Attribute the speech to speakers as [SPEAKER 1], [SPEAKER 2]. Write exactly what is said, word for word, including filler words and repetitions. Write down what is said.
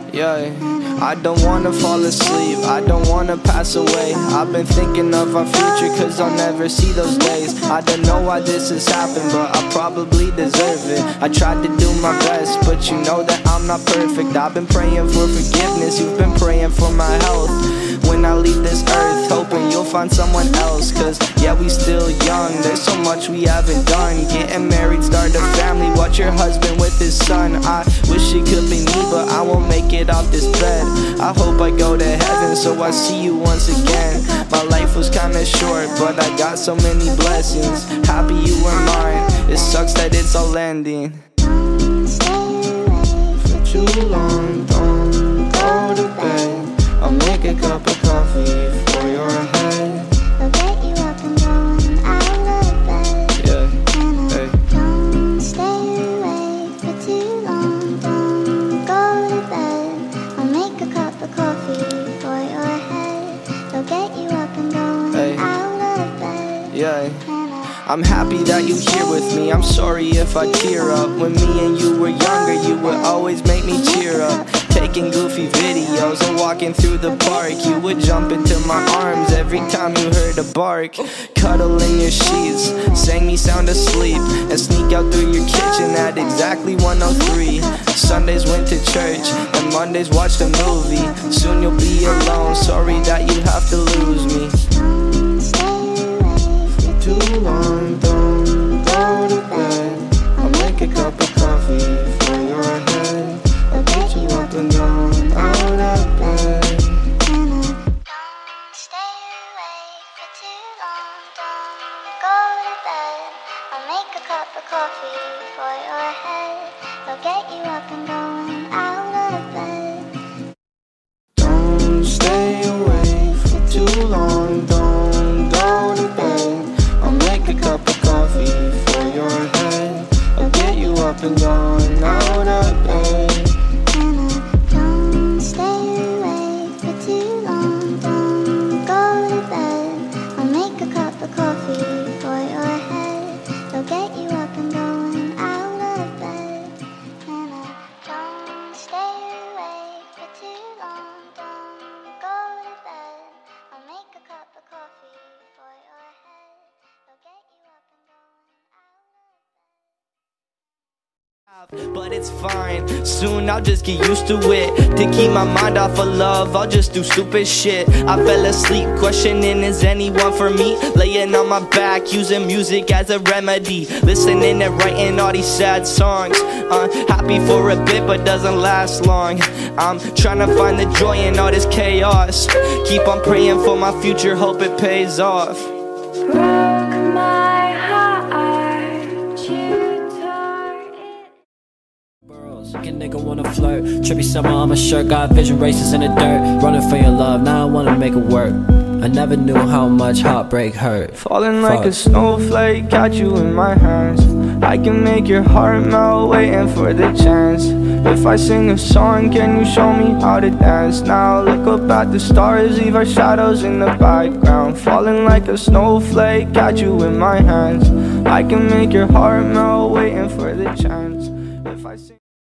[SPEAKER 1] Yeah, I don't wanna fall asleep, I don't wanna pass away. I've been thinking of our future cause I'll never see those days. I don't know why this has happened, but I probably deserve it. I tried to do my best, but you know that I'm not perfect. I've been praying for forgiveness, you've been praying for my health. When I leave this earth, hoping you'll find someone else. Cause yeah, we still young, there's so much we haven't done. Getting married, start a family, watch your husband with his son. I wish it could be me, but I won't make it off this bed. I hope I go to heaven so I see you once again. My life was kinda short, but I got so many blessings. Happy you were mine, it sucks that it's all ending. For too long, don't go to bed. I'll make a cup of coffee for your head.
[SPEAKER 2] I'll get you up and going out of bed.
[SPEAKER 1] Yeah,
[SPEAKER 2] and
[SPEAKER 1] hey.
[SPEAKER 2] Don't stay awake for too long. Don't go to bed. I'll make a cup of coffee for your head. I'll get you up and going
[SPEAKER 1] Hey.
[SPEAKER 2] out of bed.
[SPEAKER 1] Yeah. I'm happy that you're here with me, I'm sorry if I tear up. When me and you were younger, you would always make me cheer up. Taking goofy videos and walking through the park, you would jump into my arms every time you heard a bark. Cuddle in your sheets, sang me sound asleep, and sneak out through your kitchen at exactly one oh three. Sundays went to church, and Mondays watched a movie. Soon you'll be alone, sorry that you have to lose me. Too long, don't go to bed. I'll make a cup of coffee for your head. I'll get you up and going out of bed.
[SPEAKER 2] Don't stay awake for too long. Don't go to bed. I'll make a cup of coffee for your head. I'll get you up and going out of bed.
[SPEAKER 1] Don't stay awake for too long, don't go to bed. I'll make a cup of coffee for your head. I'll get you up and going out of bed.
[SPEAKER 2] Don't stay awake for too long. Don't go to bed. I'll make a cup of coffee for your head. I'll get you up and going out of bed. And I don't stay awake for too long. Don't go to bed. I'll make a cup of coffee for your head. I'll get you up and going out of bed.
[SPEAKER 1] But it's fine, soon I'll just get used to it. To keep my mind off of love, I'll just do stupid shit. I fell asleep questioning, is anyone for me? Laying on my back, using music as a remedy. Listening and writing all these sad songs. uh, Happy for a bit but doesn't last long. I'm trying to find the joy in all this chaos. Keep on praying for my future, hope it pays off.
[SPEAKER 3] Broke my heart, you tore it.
[SPEAKER 4] Burrows, like a nigga wanna flirt. Trippy summer on my shirt, got vision races in the dirt. Running for your love, now I wanna make it work. I never knew how much heartbreak hurt.
[SPEAKER 1] Falling like
[SPEAKER 4] Fuck.
[SPEAKER 1] a snowflake, got you in my hands. I can make your heart melt, waiting for the chance. If I sing a song, can you show me how to dance? Now look up at the stars, leave our shadows in the background. Falling like a snowflake, got you in my hands. I can make your heart melt, waiting for the chance.